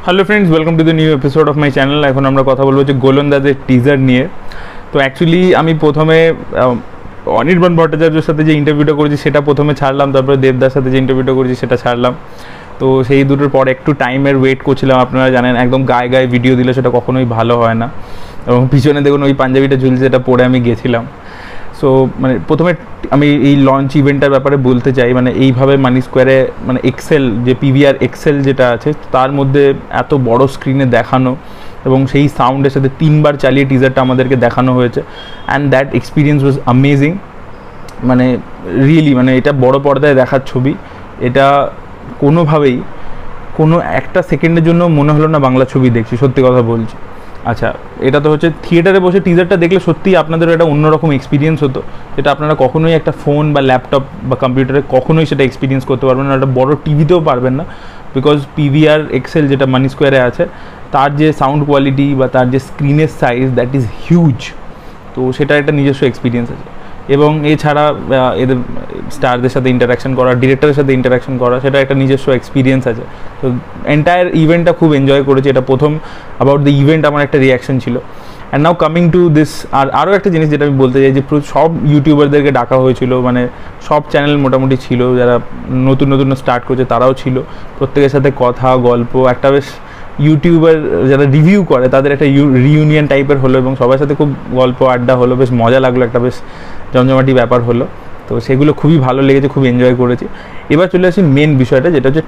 Hello friends, welcome to the new episode of my channel. এখন আমরা কথা বলবো যে গোলন্দাজের টিজার নিয়ে। তো অ্যাকচুয়ালি আমি প্রথমে অনির্বাণ ভট্টাচার্যের সাথে যে ইন্টারভিউটা করেছি সেটা প্রথমে ছাড়লাম, তারপরে দেবদার সাথে যে ইন্টারভিউটা করেছি সেটা ছাড়লাম। তো সেই দুটোর পর একটু টাইমের ওয়েট করছিলাম। আপনারা জানেন একদম গায়ে গায়ে ভিডিও দিলে সেটা কখনোই ভালো হয় না, এবং পিছনে দেখুন ওই পাঞ্জাবিটা ঝুলছে, এটা পরে আমি গেছিলাম। সো মানে প্রথমে আমি এই লঞ্চ ইভেন্টটার ব্যাপারে বলতে চাই। মানে এইভাবে মানি স্কোয়ারে মানে এক্সেল যে পিভিআর এক্সেল যেটা আছে তার মধ্যে এত বড় স্ক্রিনে দেখানো এবং সেই সাউন্ডের সাথে 3বার চালিয়ে টিজারটা আমাদেরকে দেখানো হয়েছে, and that experience was amazing. মানে রিয়েলি মানে এটা বড় পর্দায় দেখার ছবি, এটা কোনোভাবেই কোনো একটা সেকেন্ডের জন্য মনে হলো না বাংলা ছবি দেখছি, সত্যি কথা বলছি। আচ্ছা, এটা তো হচ্ছে থিয়েটারে বসে টিজারটা দেখলে সত্যিই আপনাদের একটা অন্যরকম এক্সপিরিয়েন্স হতো, যেটা আপনারা কখনোই একটা ফোন বা ল্যাপটপ বা কম্পিউটারে কখনোই সেটা এক্সপিরিয়েন্স করতে পারবেন না, একটা বড় টিভিতেও পারবেন না। বিকজ পিভিআর এক্সেল যেটা মানি স্কোয়ারে আছে তার যে সাউন্ড কোয়ালিটি বা তার যে স্ক্রিনের সাইজ দ্যাট ইজ হিউজ। তো সেটা একটা নিজস্ব এক্সপিরিয়েন্স আছে। এবং এছাড়া এদের স্টারদের সাথে ইন্টারাকশন করা, ডিরেক্টরের সাথে ইন্টারাকশন করা, সেটা একটা নিজস্ব এক্সপিরিয়েন্স আছে। তো এন্টায়ার ইভেন্টটা খুব এনজয় করেছি। এটা প্রথম অ্যাবাউট দ্য ইভেন্ট আমার একটা রিয়াকশন ছিল। And now coming to this, আরও একটা জিনিস যেটা আমি বলতে চাই যে সব ইউটিউবারদেরকে ডাকা হয়েছিল, মানে সব চ্যানেল মোটামুটি ছিল, যারা নতুন নতুন স্টার্ট করছে তারাও ছিল। প্রত্যেকের সাথে কথা গল্প, একটা বেশ ইউটিউবার যারা রিভিউ করে তাদের একটা রিইউনিয়ন টাইপের হলো, এবং সবার সাথে খুব গল্প আড্ডা হলো, বেশ মজা লাগলো, একটা বেশ জমজমাটি ব্যাপার হলো। তো সেগুলো খুবই ভালো লেগেছে, খুব এনজয় করেছি। এবার চলে আসি মেন বিষয়টা, যেটা হচ্ছে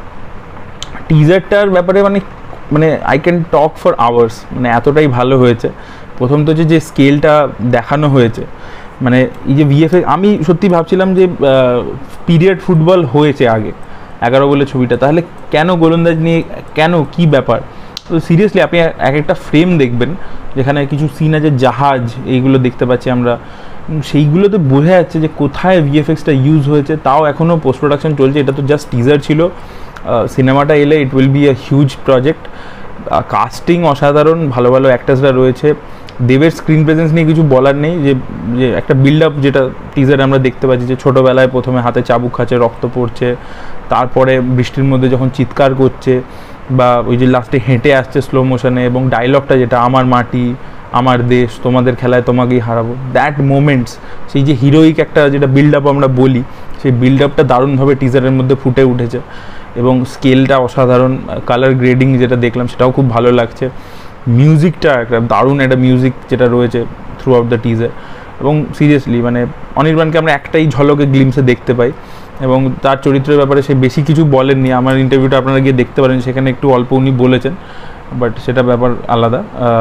টিজারটার ব্যাপারে। মানে I can talk for hours, মানে এতটাই ভালো হয়েছে। প্রথম তো যে স্কেলটা দেখানো হয়েছে, মানে এই যে ভিএফএক্স, আমি সত্যি ভাবছিলাম যে পিরিয়ড ফুটবল হয়েছে আগে 11 বলে ছবিটা, তাহলে কেন গোলন্দাজ নিয়ে, কেন কী ব্যাপার? তো সিরিয়াসলি আপনি এক একটা ফ্রেম দেখবেন যেখানে কিছু সিন আছে, জাহাজ এইগুলো দেখতে পাচ্ছি আমরা, সেইগুলোতে বোঝা যাচ্ছে যে কোথায় ভিএফএক্সটা ইউজ হয়েছে। তাও এখনও পোস্ট প্রোডাকশন চলছে, এটা তো জাস্ট টিজার ছিল। সিনেমাটা এলে it will be a huge project. Casting অসাধারণ, ভালো ভালো অ্যাক্টার্সরা রয়েছে। দেবের স্ক্রিন প্রেজেন্স নিয়ে কিছু বলার নেই, যে একটা বিল্ড আপ যেটা টিজারে আমরা দেখতে পাচ্ছি, যে ছোটোবেলায় প্রথমে হাতে চাবুক খাচ্ছে, রক্ত পড়ছে, তারপরে বৃষ্টির মধ্যে যখন চিৎকার করছে, বা ওই যে লাস্টে হেঁটে আসছে স্লো মোশনে, এবং ডায়লগটা যেটা আমার মাটি আমার দেশ তোমাদের খেলায় তোমাকেই হারাবো, দ্যাট মোমেন্টস, সেই যে হিরোইক একটা যেটা বিল্ড আপ আমরা বলি, সেই বিল্ড আপটা দারুণভাবে টিজারের মধ্যে ফুটে উঠেছে। এবং স্কেলটা অসাধারণ, কালার গ্রেডিং যেটা দেখলাম সেটাও খুব ভালো লাগছে। মিউজিকটা একটা দারুণ একটা মিউজিক যেটা রয়েছে থ্রু আউট দ্য টিজার। এবং সিরিয়াসলি মানে অনির্বাণকে আমরা একটাই ঝলকে গ্লিমসে দেখতে পাই, এবং তার চরিত্রের ব্যাপারে সে বেশি কিছু বলেননি। আমার ইন্টারভিউটা আপনারা গিয়ে দেখতে পারেন, সেখানে একটু অল্প উনি বলেছেন, বাট সেটা ব্যাপার আলাদা।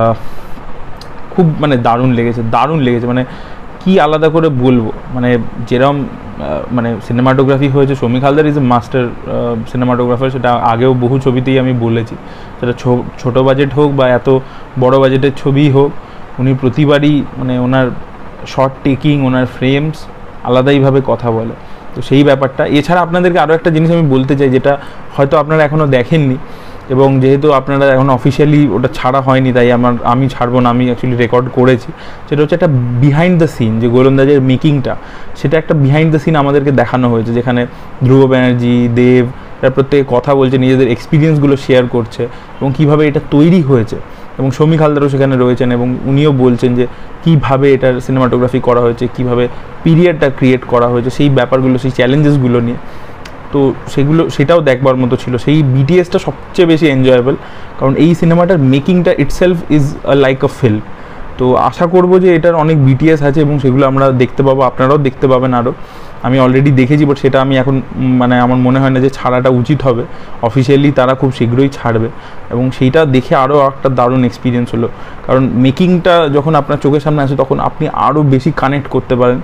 খুব মানে দারুণ লেগেছে, মানে কি আলাদা করে বলবো, মানে যেরকম মানে সিনেমাটোগ্রাফি হয়েছে, Soumik Haldar is a master cinematographer, সেটা আগেও বহু ছবিতেই আমি বলেছি। সেটা ছোটো বাজেট হোক বা এত বড় বাজেটের ছবি হোক, উনি প্রতিবারই মানে ওনার শর্ট টেকিং, ওনার ফ্রেমস আলাদাইভাবে কথা বলে। তো সেই ব্যাপারটা। এছাড়া আপনাদেরকে আরও একটা জিনিস আমি বলতে চাই, যেটা হয়তো আপনারা এখনও দেখেননি, এবং যেহেতু আপনারা এখন অফিসিয়ালি ওটা ছাড়া হয়নি, তাই আমি ছাড়বো না, আমি অ্যাকচুয়ালি রেকর্ড করেছি। সেটা হচ্ছে একটা বিহাইন্ড দ্য সিন, যে গোলন্দাজের মেকিংটা, সেটা একটা বিহাইন্ড দ্য সিন আমাদেরকে দেখানো হয়েছে, যেখানে ধ্রুব ব্যানার্জি, দেব, এরা প্রত্যেকে কথা বলছে, নিজেদের এক্সপিরিয়েন্সগুলো শেয়ার করছে, এবং কীভাবে এটা তৈরি হয়েছে। এবং শৌমিক হালদারও সেখানে রয়েছেন, এবং উনিও বলছেন যে কীভাবে এটার সিনেমাটোগ্রাফি করা হয়েছে, কীভাবে পিরিয়ডটা ক্রিয়েট করা হয়েছে, সেই ব্যাপারগুলো, সেই চ্যালেঞ্জেসগুলো নিয়ে। তো সেটাও দেখবার মতো ছিল। সেই বিটিএসটা সবচেয়ে বেশি এনজয়েবল, কারণ এই সিনেমাটার মেকিংটা itself is like a film. তো আশা করবো যে এটার অনেক বিটিএস আছে, এবং সেগুলো আমরা দেখতে পাবো, আপনারাও দেখতে পাবেন আরও। আমি অলরেডি দেখেছি, বাট সেটা আমি এখন মানে আমার মনে হয় না যে ছাড়াটা উচিত হবে। অফিসিয়ালি তারা খুব শীঘ্রই ছাড়বে, এবং সেইটা দেখে আরও একটা দারুণ এক্সপিরিয়েন্স হলো। কারণ মেকিংটা যখন আপনার চোখের সামনে আসে, তখন আপনি আরও বেশি কানেক্ট করতে পারেন।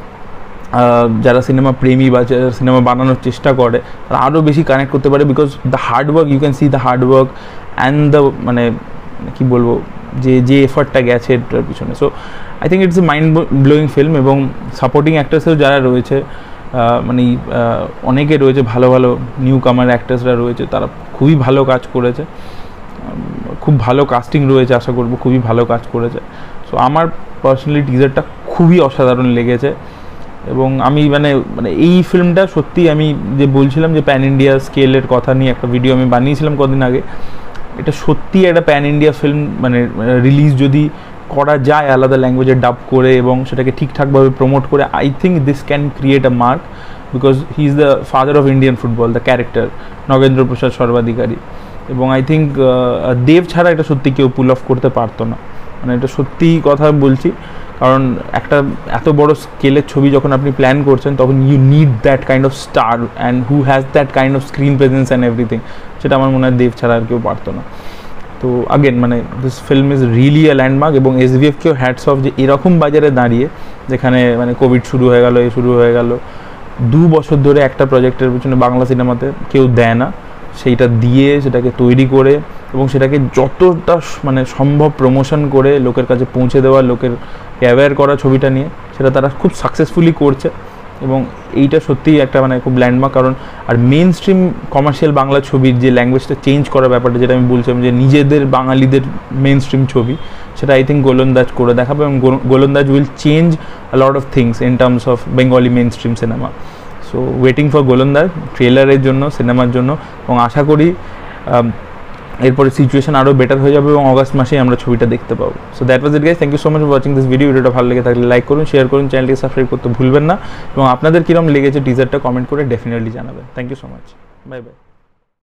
যারা সিনেমা প্রেমী বা যারা সিনেমা বানানোর চেষ্টা করে, তারা আরও বেশি কানেক্ট করতে পারে, because the hard work, you can see the hard work and the মানে কী বলবো, যে এফার্টটা গেছে এটার পিছনে। So I think it's a mind blowing film. এবং সাপোর্টিং অ্যাক্টার্সেও যারা রয়েছে, মানে অনেকে রয়েছে, ভালো ভালো নিউ কামার অ্যাক্টার্সরা রয়েছে, তারা খুবই ভালো কাজ করেছে, খুব ভালো কাস্টিং রয়েছে, আশা করবো খুবই ভালো কাজ করেছে। সো আমার পার্সোনালি টিজারটা খুবই অসাধারণ লেগেছে। এবং আমি মানে এই ফিল্মটা সত্যি, আমি যে বলছিলাম যে প্যান ইন্ডিয়া স্কেলের কথা নিয়ে একটা ভিডিও আমি বানিয়েছিলাম কদিন আগে, এটা সত্যি একটা প্যান ইন্ডিয়া ফিল্ম, মানে রিলিজ যদি করা যায় আলাদা ল্যাঙ্গুয়েজে ডাব করে এবং সেটাকে ঠিকঠাকভাবে প্রমোট করে, I think this can create a mark, because he is the father of Indian football, the character Nagendra Prasad Sarbadhikari. এবং আই থিঙ্ক দেব ছাড়া এটা সত্যি কেউ পুল অফ করতে পারতো না, মানে এটা সত্যি কথা বলছি। কারণ একটা এত বড় স্কেলের ছবি যখন আপনি প্ল্যান করছেন, তখন you need that kind of star and who has that kind of screen presence and everything, সেটা আমার মনে হয় দেব ছাড়া আর কেউ পারতো না। তো আগেন মানে this film is really a landmark, এবং এসভিএফকেও হ্যাটস অফ যে এরকম বাজারে দাঁড়িয়ে, যেখানে মানে কোভিড শুরু হয়ে গেল, শুরু হয়ে গেল, 2 বছর ধরে একটা প্রজেক্টের পিছনে বাংলা সিনেমাতে কেউ দেয় না, সেইটা দিয়ে সেটাকে তৈরি করে এবং সেটাকে যতটা মানে সম্ভব প্রমোশন করে লোকের কাছে পৌঁছে দেওয়া, লোকের অ্যাওয়্যার করা ছবিটা নিয়ে, সেটা তারা খুব সাকসেসফুলি করছে। এবং এইটা সত্যিই একটা মানে খুব ল্যান্ডমার্ক। কারণ আর মেন স্ট্রিম কমার্শিয়াল বাংলা ছবির যে ল্যাঙ্গুয়েজটা চেঞ্জ করার ব্যাপারটা, যেটা আমি বলছিলাম যে নিজেদের বাঙালিদের মেন স্ট্রিম ছবি, সেটা আই থিঙ্ক গোলন্দাজ করে দেখাবে, এবং Golondaaj will change a lot of things in terms of Bengali mainstream cinema. So waiting for Golondaaj ট্রেলারের জন্য, সিনেমার জন্য, এবং আশা করি এরপরে সিচুয়েশন আরও বেটার হয়ে যাবে এবং অগস্ট মাসেই আমরা ছবিটা দেখতে পাবো। So that was it guys, thank you so much for watching this video. ভিডিওটা ভালো লেগে থাকলে লাইক করুন, শেয়ার করুন, চ্যানেলটিকে সাবস্ক্রাইব করতে ভুলবেন না, এবং আপনাদের কীরকম লেগেছে টিজারটা কমেন্ট করে ডেফিনেটলি জানাবেন। Thank you so much, bye by.